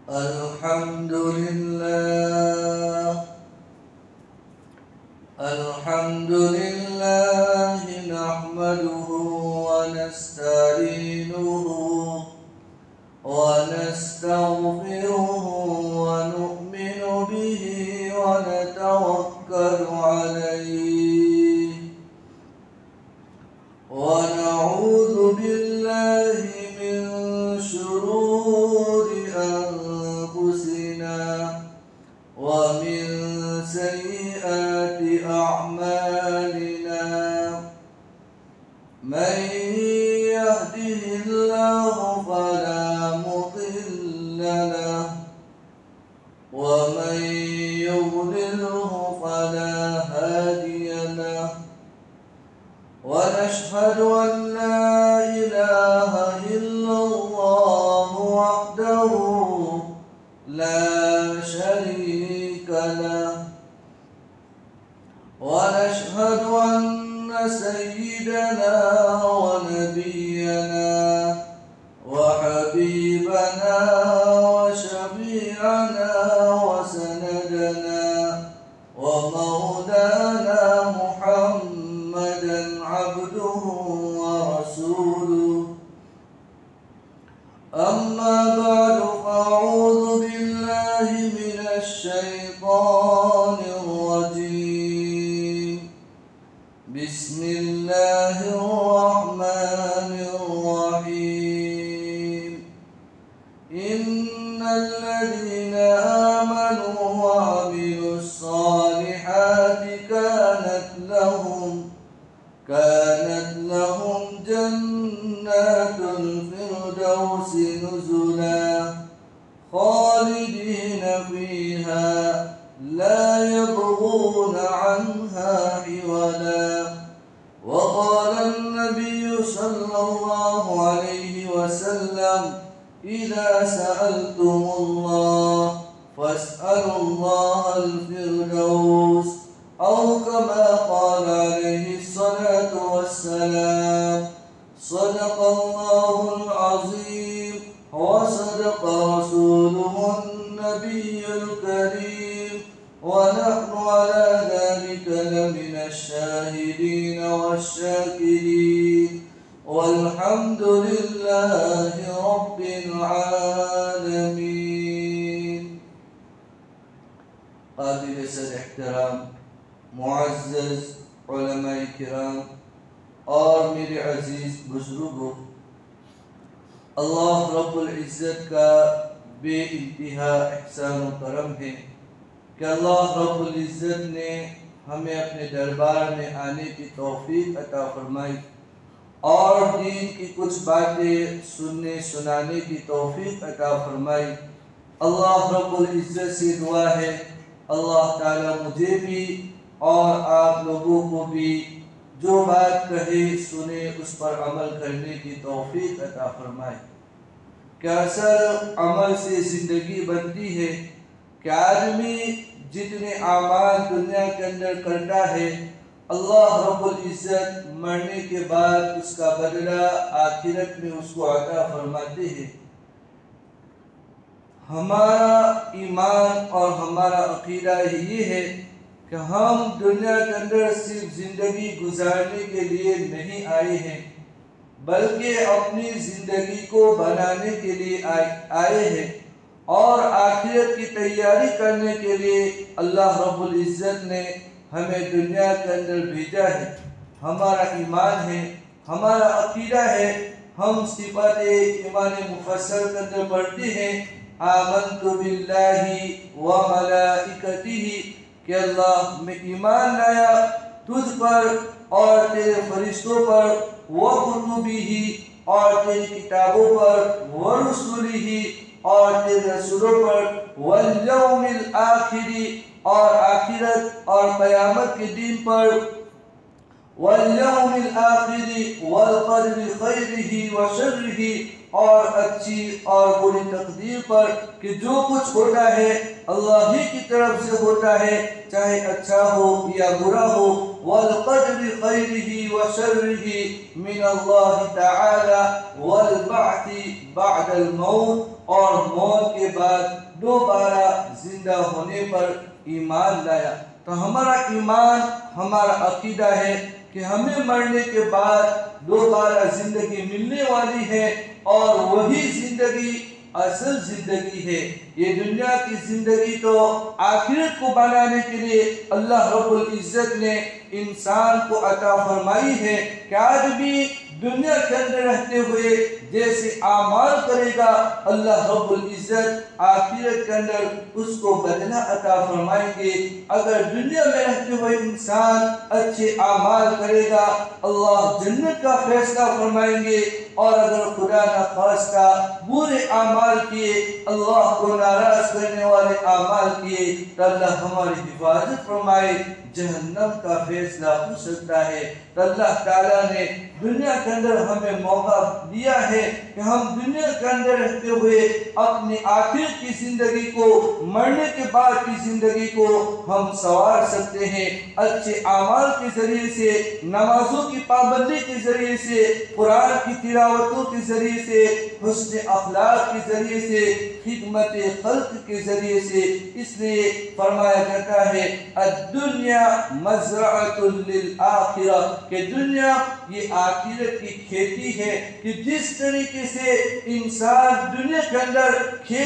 الحمد لله نحمده ونستعينه ونستغفره ونؤمن به ونتوكل عليه ونعوذ بالله من شرور أنفسنا ومن سيئات أعمالنا من يهده الله فلا مضل له ومن يضلله فلا هادي له ونشهد أن لا إله إلا الله وحده لا شريك له ونشهد أن سيدنا ونبينا وحبيبنا وشفيعنا وسندنا ومولانا محمدا عبده ورسوله أما بعد فأعوذ بالله من الشيطان الرجيم بسم الله الرحمن الرحيم إن الذين آمنوا وعملوا الصالحات كانت لهم جنات الفردوس نزلا خالدين فيها لا يبغون عنها حولا وقال النبي صلى الله عليه وسلم إذا سألتم الله فاسألوا الله الفردوس أو كما قال عليه الصلاة والسلام صدق الله العظيم وصدق رسوله النبي الكريم ونحن على ذلك لمن الشاهدين والشاكرين والحمد لله رب العالمين. قابل سر احترام معزز علماء کرام اور میرے عزیز بزرگوں، اللہ رب العزت کا بے انتہا احسان و کرم ہے کہ اللہ رب العزت نے ہمیں اپنے دربار میں آنے کی توفیق عطا فرمائی اور دین کی کچھ باتیں سننے سنانے کی توفیق عطا فرمائی۔ اللہ رب العزت سے دعا ہے اللہ تعالیٰ مجھے بھی اور آپ لوگوں کو بھی جو بات کہے سنے اس پر عمل کرنے کی توفیق عطا فرمائے۔ کہ اصل عمل سے زندگی بنتی ہے کہ آدمی جتنے اعمال دنیا کے اندر کرتا ہے اللہ رب العزت مرنے کے بعد اس کا بدلہ آخرت میں اس کو عطا فرماتے ہیں۔ ہمارا ایمان اور ہمارا عقیدہ یہ ہے کہ ہم دنیا کے اندر صرف زندگی گزارنے کے لیے نہیں آئے ہیں بلکہ اپنی زندگی کو بنانے کے لیے آئے ہیں اور آخرت کی تیاری کرنے کے لیے اللہ رب العزت نے ہمیں دنیا کے اندر بھیجا ہے۔ ہمارا ایمان ہے، ہمارا عقیدہ ہے، ہم صفات ایمان مفصل کے اندر پڑھتے ہیں آمنت باللہ وملائکتہ کہ اللہ میں ایمان لایا تجھ پر اور تیرے فرشتوں پر وکتبہ اور تیری کتابوں پر ورسلہ اور تیرے رسولوں پر والیوم الآخر اور آخرت اور قیامت کے دن پر والیوم الآخر والقدر خیرہ وشرہ اور اچھی اور بری تقدیر پر کہ جو کچھ ہوتا ہے اللہ ہی کی طرف سے ہوتا ہے چاہے اچھا ہو یا برا ہو والقدر خیرہ وشرہ من اللہ تعالی والبعث بعد الموت، اور موت کے بعد دوبارہ زندہ ہونے پر ایمان لایا۔ تو ہمارا ایمان، ہمارا عقیدہ ہے کہ ہمیں مرنے کے بعد دوبارہ زندگی ملنے والی ہے، اور وہی زندگی اصل زندگی ہے۔ یہ دنیا کی زندگی تو آخرت کو بنانے کے لیے اللہ رب العزت نے انسان کو عطا فرمائی ہے کہ آج بھی دنیا کے اندر رہتے ہوئے جیسے اعمال کرے گا، اللہ رب العزت آخرت کے اندر اس کو بدلہ عطا فرمائیں گے۔ اگر دنیا میں رہتے ہوئے انسان اچھے اعمال کرے گا، اللہ جنت کا فیصلہ فرمائیں گے، اور اگر خدا نخواستہ برے اعمال کیے، اللہ کو ناراض کرنے والے اعمال کیے، تو اللہ ہماری حفاظت فرمائے، جہنم کا فیصلہ ہو سکتا ہے۔ تو اللہ تعالیٰ نے دنیا کے اندر ہمیں موقع دیا ہے کہ ہم دنیا کے اندر رہتے ہوئے اپنی آخرت کی زندگی کو، مرنے کے بعد کی زندگی کو ہم سنوار سکتے ہیں، اچھے اعمال کے ذریعے سے، نمازوں کی پابندی کے ذریعے سے، قرآن کی تلاوتوں کے ذریعے سے، حسن اخلاق کے ذریعے سے، خدمت خلق کے ذریعے سے۔ اس لیے فرمایا جاتا ہے الدنیا مزرعۃ للآخرہ، کہ دنیا یہ آخرت کی کھیتی ہے، کہ جس طریقے سے انسان دنیا کے اندر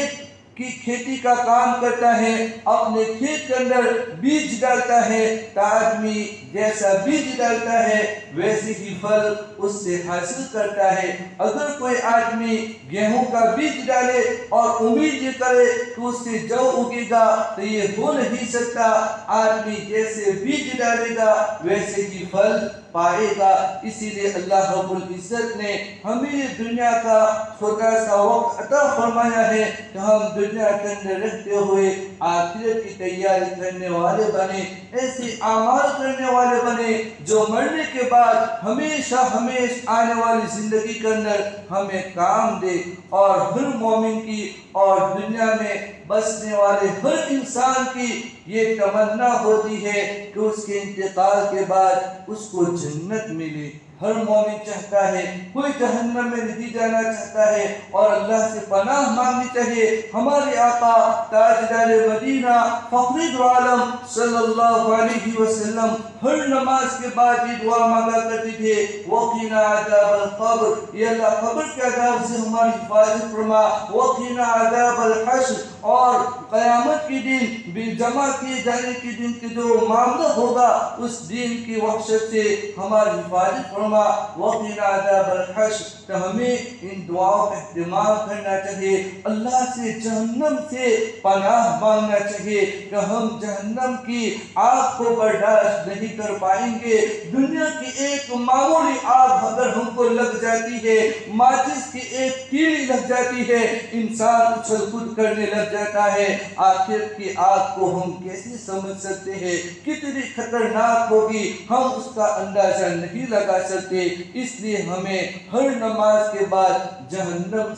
کھیتی کا کام کرتا ہے، اپنے کھیت کے اندر بیج ڈالتا ہے، تو آدمی جیسا بیج ڈالتا ہے ویسے ہی پھل اس سے حاصل کرتا ہے۔ اگر کوئی آدمی گیہوں کا بیج ڈالے اور امید یہ کرے کہ اس سے جو اگے گا، تو یہ ہو نہیں سکتا۔ آدمی جیسے بیج ڈالے گا ویسے ہی پھل پائے گا۔ اسی لیے اللہ رب العزت نے ہمیں دنیا کا چھوٹا سا وقت عطا فرمایا ہے کہ ہم دنیا کے اندر رہتے ہوئے آخرت کی تیاری کرنے والے بنے، ایسے اعمال کرنے والے بنے جو مرنے کے بعد ہمیشہ آنے والی زندگی کے اندر ہمیں کام دے۔ اور ہر مومن کی اور دنیا میں بسنے والے ہر انسان کی یہ تمنا ہوتی ہے کہ اس کے انتقال کے بعد اس کو جنت ملے۔ ہر مومن چاہتا ہے، کوئی جہنم میں نہیں جانا چاہتا ہے، اور اللہ سے پناہ مانگنی چاہیے۔ ہمارے آقا تاجدار مدینہ فخر دو عالم صلی اللہ علیہ وسلم ہر نماز کے بعد یہ دعا مانگا کرتے تھے، وقنا عذاب القبر، یا اللہ قبر کے عذاب سے ہماری حفاظت فرما، وقنا عذاب الحشر، اور قیامت کے دن بھی جمع کیے جانے کے دن کے جو معاملہ ہوگا اس دن کی وحشت سے ہماری حفاظت فرما، وقنا عذاب الحشر۔ تو ہمیں ان دعاؤں کا اہتمام کرنا چاہیے، اللہ سے جہنم سے پناہ مانگنا چاہیے کہ ہم جہنم کی آگ کو برداشت نہیں کر پائیں گے۔ دنیا کی ایک معمولی آگ اگر ہم کو لگ جاتی ہے، ماچس کی ایک تیلی لگ جاتی ہے، انسان اچھل کود کرنے لگ جاتا ہے۔ آخرت کی آگ کو ہم کیسے سمجھ سکتے ہیں؟ کتنی خطرناک ہوگی، ہم اس کا اندازہ نہیں لگا سکتے۔ اس لیے ہمیں ہر نماز کے بعد جہنم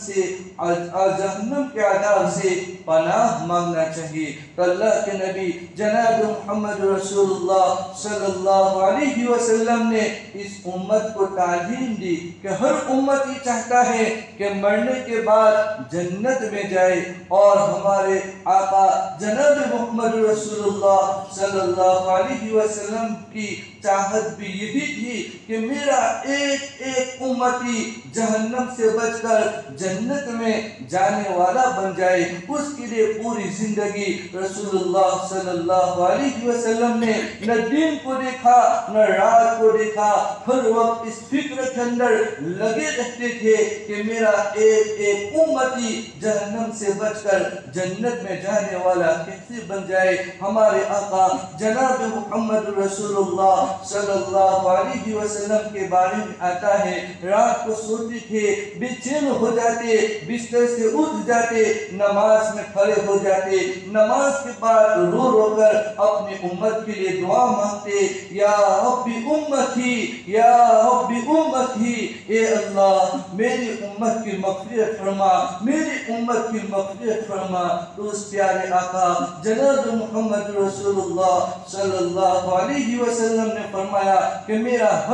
کے عذاب سے پناہ مانگنا چاہیے۔ تو اللہ کے نبی جناب محمد رسول اللہ صلی اللہ علیہ وسلم نے اس امت کو تعلیم دی کہ ہر امت یہ چاہتا ہے کہ مرنے کے بعد جنت میں جائے، اور ہمارے آقا جناب محمد رسول اللہ صلی اللہ علیہ وسلم کی چاہت بھی یہی تھی کہ میرا ایک ایک امتی جہنم سے بچ کر جنت میں جانے والا بن جائے۔ اس کے لیے پوری زندگی رسول اللہ صلی اللہ علیہ وسلم نے نہ دن کو دیکھا نہ رات کو دیکھا، ہر وقت اس فکر کے اندر لگے رہتے تھے کہ میرا ایک ایک امتی جہنم سے بچ کر جنت میں جانے والا کیسے بن جائے۔ ہمارے آقا جناب محمد رسول اللہ صلی اللہ علیہ وسلم کے بارے میں آتا ہے، رات کو سوتے تھے، بے چین ہو جاتے، بستر سے اٹھ جاتے، نماز میں کھڑے ہو جاتے، نماز کے بعد رو رو کر اپنی امت کے لیے دعا مانگتے، یا رب امتی، یا رب امتی، اے اللہ میری امت کی مغفرت فرما، میری امت کی مغفرت فرما۔ تو اس پیارے آقا جناب محمد رسول اللہ صلی اللہ علیہ وسلم نے فرمایا کہ میرا ہر امت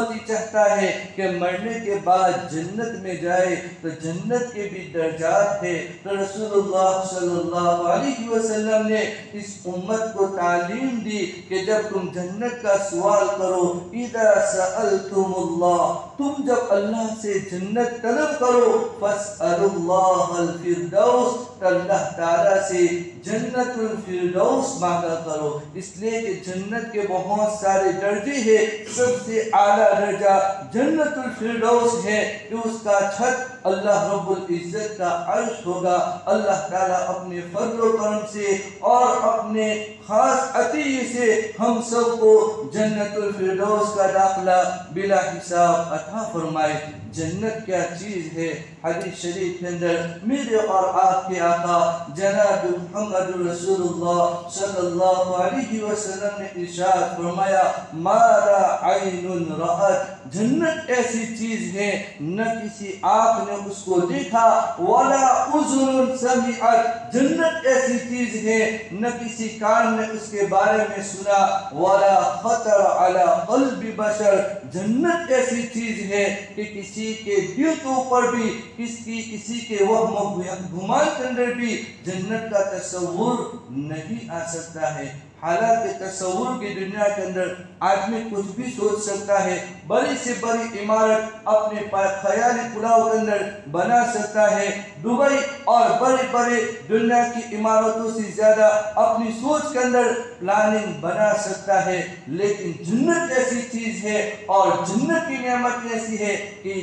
उम्मती चाहता है कि मरने के बाद जन्नत में जाए, तो जन्नत के भी दर्जात है। तो रसूलुल्लाह सल्लल्लाहु अलैहि वसल्लम ने इस उम्मत को तालीम दी कि जब तुम जन्नत का सवाल करो, इदा सअलतुमुल्लाह, तुम जब अल्लाह से जन्नत तलब करो, फस्अलुल्लाहल फिरदौस, तो अल्लाह ताला से जन्नतुल फिरदौस मांगा करो। इसलिए कि जन्नत के बहुत सारे दर्जे हैं, सबसे आला दर्जा जन्नतुल फिरदौस है कि उसका छत अल्लाह रब्बुल इज्जत का अर्श होगा। अल्लाह ताला अपने फज़ल व करम से और अपने खास अतीय से हम सबको जन्नतुल फिरदौस का दाखिला बिला हिसाब अता फरमाए। जन्नत क्या चीज़ है? हदीस शरीफ के अंदर मेरे और आपके आका जनाब मुहम्मद रसूलुल्लाह सल्लल्लाहु अलैहि वसल्लम ने इरशाद फरमाया, मारा आइनुन रअत, जन्नत ऐसी चीज़ है न किसी आँख ने उसको देखा, वला उज़ुनुन समिअत, जन्नत ऐसी चीज़ है न किसी कान ने उसके बारे में सुना, वला खतर अला क़ल्बि बशर, जन्नत ऐसी चीज़ है कि किसी के दिल के ऊपर भी, किसी के वहम गुमान के अंदर भी जन्नत का तस्वुर नहीं आ सकता है। हालांकि तस्वुर की दुनिया के अंदर आदमी कुछ भी सोच सकता है, बड़ी से बड़ी इमारत अपने ख्याली पुलाव के अंदर बना सकता है, दुबई और बड़े बड़े दुनिया की इमारतों से ज़्यादा अपनी सोच के अंदर प्लानिंग बना सकता है। लेकिन जन्नत ऐसी चीज़ है और जन्नत की नेमत ऐसी है कि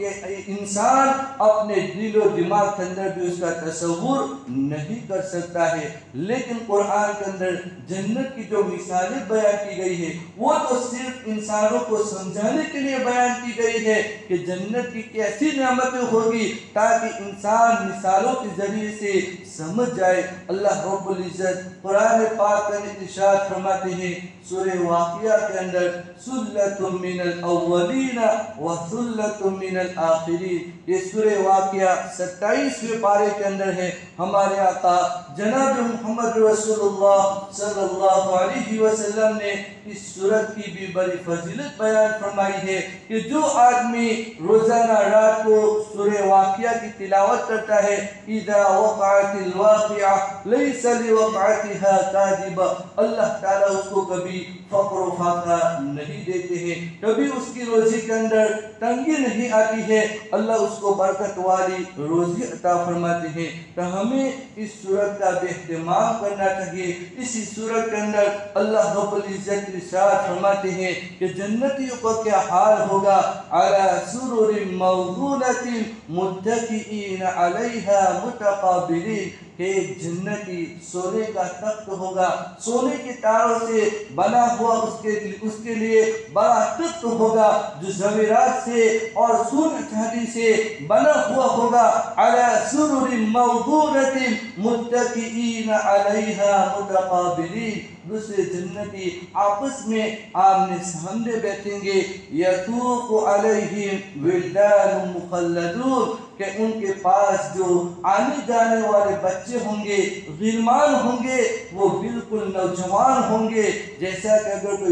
इंसान अपने दिलो दिमाग के अंदर भी उसका तस्वुर नहीं कर सकता है। लेकिन कुरान के अंदर जन्नत की जो मिसालें बयान की गई है वो तो सिर्फ इंसानों को समझाने के लिए बयान की गई है कि जन्नत की कैसी नेमतें होगी, ताकि इंसान मिसालों के जरिए से समझ जाए। अल्लाह रब्बुल इज्जत कुरान पाक में इरशाद फरमाते हैं सूरह वाक़िया के अंदर, सुल्लतुम मिनल अव्वलीन व सुल्लतुम मिनल आखिरीन। ये सूरह वाक़िया 27वें पारे के अंदर है। हमारे आका जनाब मुहम्मद रसूलुल्लाह सल्लल्लाहु अलैहि वसल्लम ने इस सूरत की भी बड़ी फजीलत बयान फरमाई है कि जो आदमी रोजाना रात को सूरह वाक़िया की तिलावत करता है, इज़ा वक़अतिल वाक़िया लैसा लिवक़अतिहा काज़िबा, अल्लाह ताला उसको कभी फक्र व फाका नहीं देते हैं, कभी उसकी रोजी के अंदर तंगी नहीं आती है, अल्लाह उसको बरकत वाली रोजी अता फरमाते हैं। तो हमें इस सूरत का एहतमाम करना चाहिए। इसी सूरत के अंदर अल्लाह रब्बुल इज्जत इरशाद फरमाते हैं कि जन्नतियों का क्या हाल होगा, अला सुरुरिन मौज़ूनतिन मुत्तकिईन अलैहा मुतक़ाबिलीन, कि जन्नती सोने का तख्त होगा, सोने के तारों से बना हुआ उसके लिए बड़ा तख्त होगा जो ज़वेरात से और सोने चांदी से बना हुआ होगा। अला सुरुरिन मौज़ूनतिन मुत्तकिईन अलैहा मुतक़ाबिलीन, दूसरे जन्नती आपस में आमने सामने बैठेंगे। यतूफ़ु अलैहिम विल्दानुम मुख़ल्लदून, कि उनके पास जो आने जाने वाले बच्चे होंगे, गिलमान होंगे, वो बिल्कुल नौजवान होंगे। जैसा कि अगर कोई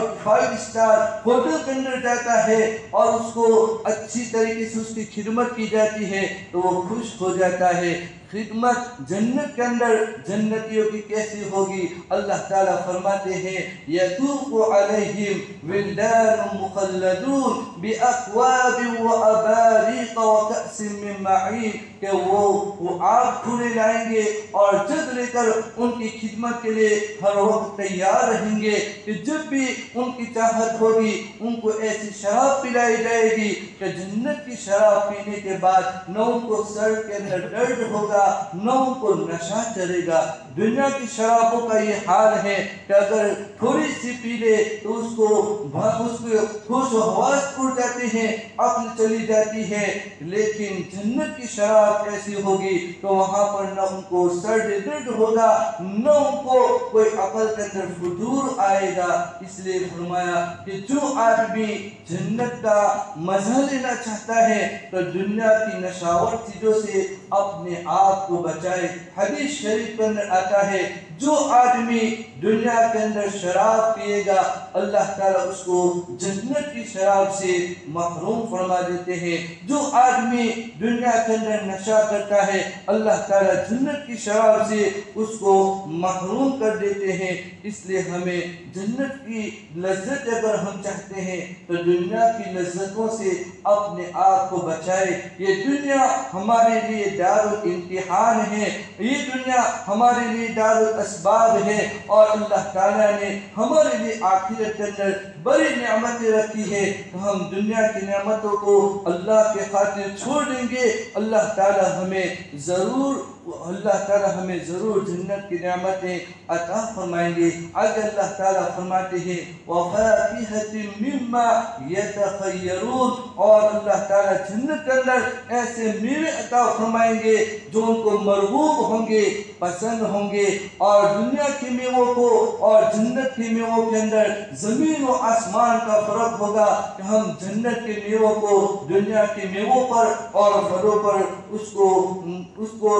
5 स्टार होटल के अंदर जाता है और उसको अच्छी तरीके से उसकी खिदमत की जाती है तो वो खुश हो जाता है। खिदमत जन्नत के अंदर जन्नतियों की कैसी होगी? अल्लाह ताला फरमाते हैं, यतूफ़ु अलैहिम विल्दानुम मुख़ल्लदून बिअक्वाबिन व अबारीक़ व कअसिन मिन मईन, कि वो आग खुले लाएंगे और जग लेकर उनकी खिदमत के लिए हर वक्त तैयार रहेंगे कि जब भी उनकी चाहत होगी उनको ऐसी शराब पिलाई जाएगी कि जन्नत की शराब पीने के बाद न उनको सर के अंदर दर्द होगा, न उनको नशा चढ़ेगा। दुनिया की शराबों का ये हाल है कि अगर थोड़ी सी पी ले तो उसको होश व हवास उड़ जाते हैं, अक्ल चली जाती है। लेकिन जन्नत की शराब कैसी होगी तो वहाँ पर न उनको सर दर्द होगा, न उनको कोई अकल के अंदर फुजूर आएगा। इसलिए फरमाया कि जो आदमी जन्नत का मजा लेना चाहता है तो दुनिया की नशावर चीजों से अपने आप को बचाए। हदीस शरीफ के अंदर आता है, जो आदमी دنیا کے اندر شراب پیے گا اللہ تعالیٰ اس کو جنت کی شراب سے محروم فرما دیتے ہیں۔ جو آدمی دنیا کے اندر نشہ کرتا ہے اللہ تعالیٰ جنت کی شراب سے اس کو محروم کر دیتے ہیں۔ اس لیے ہمیں جنت کی لذت اگر ہم چاہتے ہیں تو دنیا کی لذتوں سے اپنے آپ کو بچائے۔ یہ دنیا ہمارے لیے دار الامتحان ہے، یہ دنیا ہمارے لیے دار الاسباب ہے، اور اللہ تعالیٰ نے ہمارے لیے آخرت کے اندر بڑی نعمتیں رکھی ہے۔ ہم دنیا کی نعمتوں کو اللہ کے خاطر چھوڑ دیں گے اللہ تعالیٰ ہمیں ضرور جنت کی نعمتیں عطا فرمائیں گے۔ آگے اللہ تعالیٰ فرماتے ہیں وَفَاكِهَةٍ مِّمَّا يَتَخَيَّرُونَ، اور اللہ تعالیٰ جنت کے اندر ایسے میوے عطا فرمائیں گے جو ان کو مرغوب ہوں گے، پسند ہوں گے، اور دنیا کے میووں کو اور جنت کے میووں کے اندر زمین و آسمان کا فرق ہوگا کہ ہم جنت کے میووں کو دنیا کے میووں پر اور پھلوں پر اس کو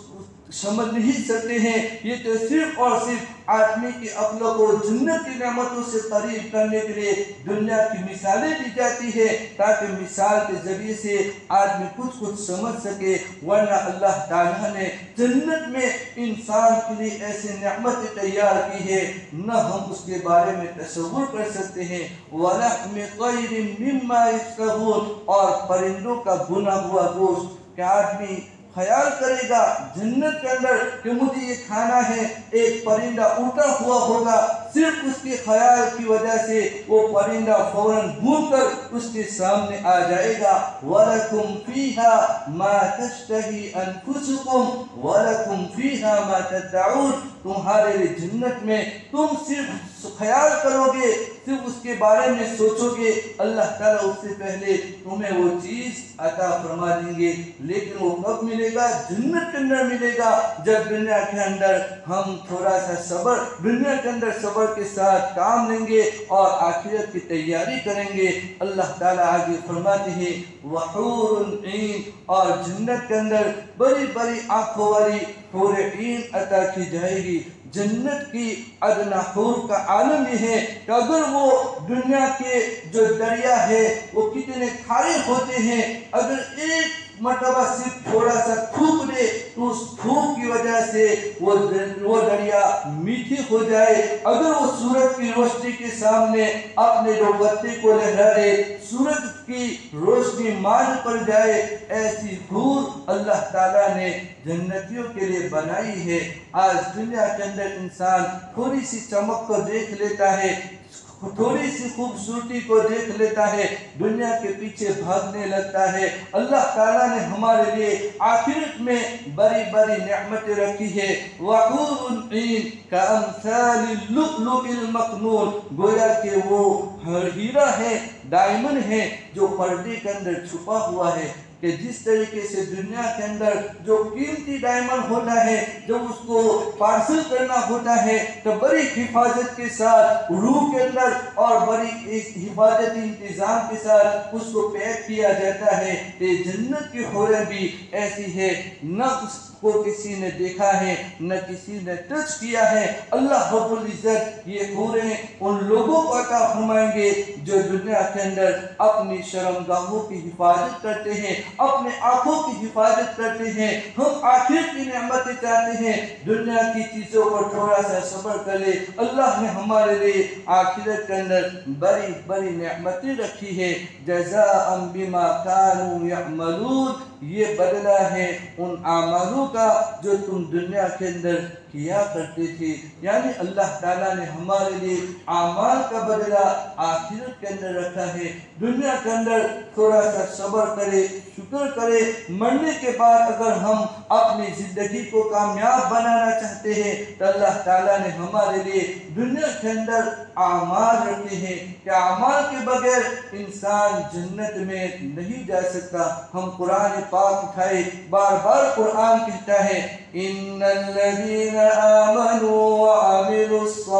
سمجھ نہیں سکتے ہیں۔ یہ تو صرف اور صرف آدمی کی عقل کو جنت کی نعمتوں سے قریب کرنے کے لیے دنیا کی مثالیں دی جاتی ہے تاکہ مثال کے ذریعے سے آدمی کچھ سمجھ سکے، ورنہ اللہ تعالیٰ نے جنت میں انسان کے لیے ایسے نعمتیں تیار کی ہے نہ ہم اس کے بارے میں تصور کر سکتے ہیں۔ وَلَحْمِ طَيْرٍ مِّمَّا يَشْتَهُونَ، اور پرندوں کا بنا ہوا گوشت کہ آدمی خیال کرے گا جنت کے اندر کہ مجھے یہ کھانا ہے، ایک پرندہ اڑتا ہوا ہوگا، صرف اس کے خیال کی وجہ سے وہ پرندہ فوراً بھول کر اس کے سامنے آ جائے گا۔ وَلَكُمْ فِيهَا مَا تَشْتَهِي أَنفُسُكُمْ وَلَكُمْ فِيهَا مَا تَدَّعُونَ، تمہارے لیے جنت میں تم صرف خیال کرو گے، صرف اس کے بارے میں سوچو گے، اللہ تعالیٰ اس سے پہلے تمہیں وہ چیز عطا فرما دیں گے، لیکن وہ کب ملے گا؟ جنت کے اندر ملے گا، جب دنیا کے اندر ہم تھوڑا سا دنیا کے اندر صبر کے ساتھ کام لیں گے اور آخرت کی تیاری کریں گے۔ اللہ تعالیٰ آگے فرماتے ہیں وَحُورٌ عِین، اور جنت کے اندر بڑی بڑی آنکھوں والی حور عین عطا کی جائے گی۔ جنت کی ادنا حور کا عالم یہ ہے کہ اگر وہ دنیا کے جو دریا ہے وہ کتنے کھارے ہوتے ہیں، اگر ایک مرتبہ صرف تھوڑا سا تھوک دے تو اس تھوک کی وجہ سے وہ دریا میٹھی ہو جائے، اگر وہ سورج کی روشنی کے سامنے اپنے جو بتی کو لہرا دے سورج کی روشنی مان پڑ جائے، ایسی حور اللہ تعالیٰ نے جنتیوں کے لیے بنائی ہے۔ آج دنیا کے اندر انسان تھوڑی سی چمک کو دیکھ لیتا ہے، تھوڑی سی خوبصورتی کو دیکھ لیتا ہے، دنیا کے پیچھے بھاگنے لگتا ہے۔ اللہ تعالیٰ نے ہمارے لیے آخرت میں بڑی بڑی نعمتیں رکھی ہے۔ وَحُورٌ عِین كَأَمْثَالِ اللُّؤْلُؤِ الْمَكْنُونِ، گویا کہ وہ ہیرا ہے، ڈائمنڈ ہے جو پردے کے اندر چھپا ہوا ہے، کہ جس طریقے سے دنیا کے اندر جو قیمتی ڈائمنڈ ہوتا ہے جب اس کو پارسل کرنا ہوتا ہے تو بڑی حفاظت کے ساتھ روح کے اندر اور بڑی حفاظتی انتظام کے ساتھ اس کو پیک کیا جاتا ہے، کہ جنت کی حوریں بھی ایسی ہے، نہ اس کو کسی نے دیکھا ہے نہ کسی نے ٹچ کیا ہے۔ اللہ رب العزت یہ حوریں ان لوگوں کو عطا فرمائیں گے جو دنیا کے اندر اپنی شرمگاہوں کی حفاظت کرتے ہیں، اپنے آنکھوں کی حفاظت کرتے ہیں۔ ہم آخرت کی نعمتیں چاہتے ہیں، دنیا کی چیزوں پر تھوڑا سا صبر کر لے۔ اللہ نے ہمارے لیے آخرت کے اندر بڑی بڑی نعمتیں رکھی ہے۔ جزاء بما كانوا يعملون، یہ بدلہ ہے ان اعمالوں کا جو تم دنیا کے اندر کیا کرتے تھے، یعنی اللہ تعالیٰ نے ہمارے لیے اعمال کا بدلہ آخرت کے اندر رکھا ہے۔ دنیا کے اندر تھوڑا سا صبر کرے، شکر کرے، مرنے کے بعد اگر ہم اپنی زندگی کو کامیاب بنانا چاہتے ہیں تو اللہ تعالیٰ نے ہمارے لیے دنیا کے اندر اعمال رکھے ہیں کہ اعمال کے بغیر انسان جنت میں نہیں جا سکتا۔ ہم قرآن پاک اٹھائے، بار بار قرآن کہتا ہے ان الذین آمنوا وعملوا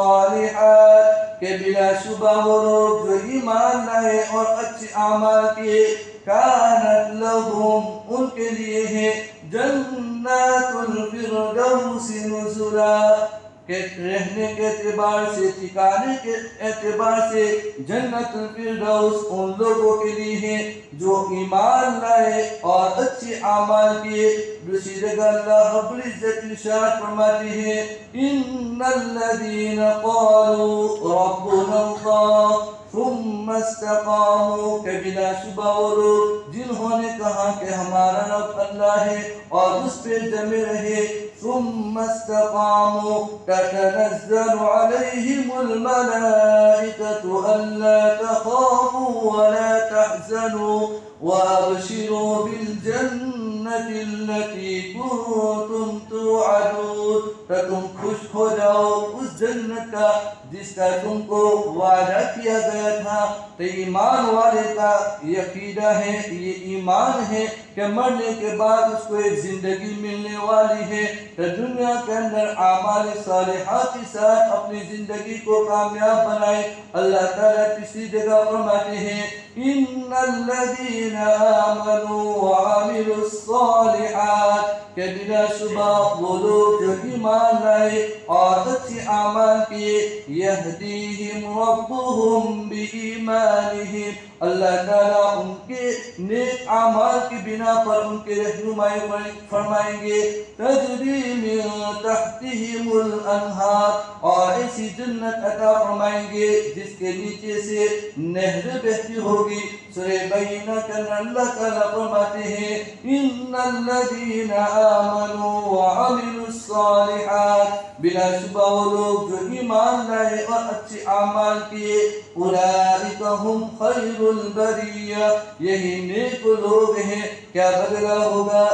الصالحات، کہ بلا شبہ وہ لوگ جو ایمان لائے اور اچھے اعمال کیے، کانت لہم ان کے لیے ہے جنات الفردوس نزلا، کہ رہنے کے اعتبار سے، ٹھکانے کے اعتبار سے جنت الفردوس ان لوگوں کے لیے ہے جو ایمان لائے اور اچھے اعمال کیے۔ دوسری جگہ اللہ رب العزت ارشاد فرماتے ہیں ان الذین قالوا ربنا اللہ ثم استقاموا، کہ بلا شبہ وہ لوگ جنہوں نے کہا کہ ہمارا رب اللہ ہے اور اس پہ جمے رہے، ثم استقاموا تتنزل عليهم الملائكة ألا تخافوا ولا تحزنوا وأبشروا بالجنة التي كنتم توعدون، تو تم خوش ہو جاؤ اس جنت کا جس کا تم کو وعدہ کیا گیا تھا۔ تو ایمان والے کا یہ عقیدہ ہے، یہ ایمان ہے کہ مرنے کے بعد اس کو ایک زندگی ملنے والی ہے، تو دنیا کے اندر اعمال صالحات کے ساتھ اپنی زندگی کو کامیاب بنائے۔ اللہ تعالیٰ کسی جگہ فرماتے ہیں ان الذین آمنوا وعملوا الصالحات، کہ بلا شبہ وہ لوگ جو ایمان لائے اور اچھے اعمال کیے، یہدیہم ربہم بایمانہم، اللہ تعالیٰ ان کے نیک اعمال کی بنا پر ان کے رہنمائی فرمائیں گے، تجری من تحتہم الانہار، اور ایسی جنت عطا فرمائیں گے جس کے نیچے سے نہر بہتی ہوگی۔ سورہ بینہ کے اندر اللہ تعالیٰ فرماتے ہیں ان الذین آمنوا وعملوا الصالحات، بلا شبہ وہ لوگ جو ایمان لائے اور اچھے اعمال کیے، اولئک ہم خیر البریہ، یہی نیک لوگ ہیں۔ کیا بدلہ ہوگا؟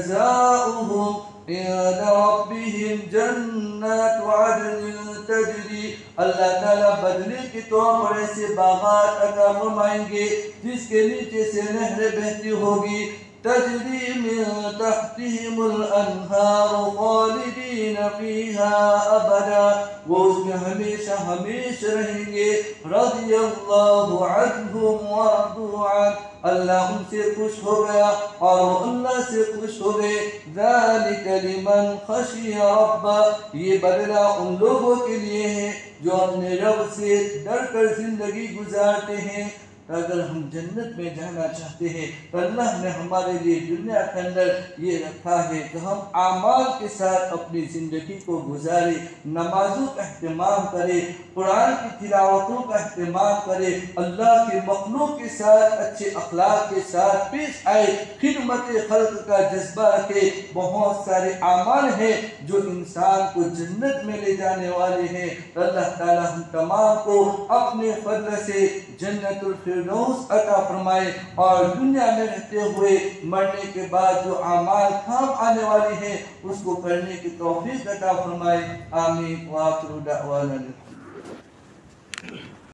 جزاؤہم عند ربہم جنات عدن تجری، اللہ تعالیٰ بدلے کے طور پر ایسے باغات عطا فرمائیں گے جس کے نیچے سے نہریں بہتی ہوگی، تجری من تحتہم الانہار خالدین فیہا ابدا، وہ اس میں ہمیشہ ہمیشہ رہیں گے۔ رضی اللہ عنہم ورضوا عنہ، اللہ ان سے خوش ہو گیا اور وہ اللہ سے خوش ہو گئے۔ ذالک لمن خشی ربہ، یہ بدلہ ان لوگوں کے لیے ہے جو اپنے رب سے ڈر کر زندگی گزارتے ہیں۔ اگر ہم جنت میں جانا چاہتے ہیں تو اللہ نے ہمارے لیے دنیا کے اندر یہ رکھا ہے کہ ہم اعمال کے ساتھ اپنی زندگی کو گزارے، نمازوں کا اہتمام کرے، قرآن کی تلاوتوں کا اہتمام کرے، اللہ کی مخلوق کے ساتھ اچھے اخلاق کے ساتھ پیش آئے، خدمت خلق کا جذبہ رکھے۔ بہت سارے اعمال ہیں جو انسان کو جنت میں لے جانے والے ہیں۔ تو اللہ تعالیٰ ہم تمام کو اپنے فضل سے جنت الفردوس عطا فرمائے، اور دنیا میں رہتے ہوئے مرنے کے بعد جو اعمال کام آنے والی ہیں اس کو کرنے کی توفیق عطا فرمائے۔ آمین۔ وآخر دعوانا